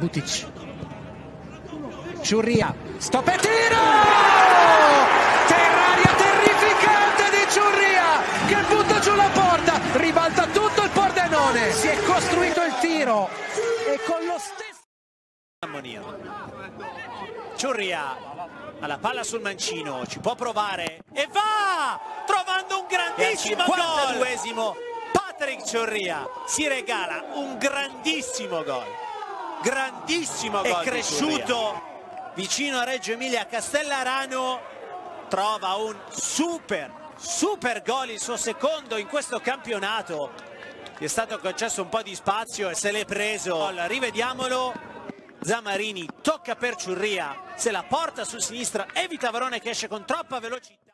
Butic, Ciurria, stop e tiro! Terraria terrificante di Ciurria che butta giù la porta, ribalta tutto il Pordenone, si è costruito il tiro e con lo stesso Ciurria ha la palla sul mancino, ci può provare e va trovando un grandissimo gol. 52esimo Patrick Ciurria si regala un grandissimo gol, è cresciuto vicino a Reggio Emilia, a Castellarano, trova un super gol, il suo secondo in questo campionato. Gli è stato concesso un po' di spazio e se l'è preso. Rivediamolo. Zamarini tocca per Ciurria, se la porta su sinistra, evita Varone che esce con troppa velocità.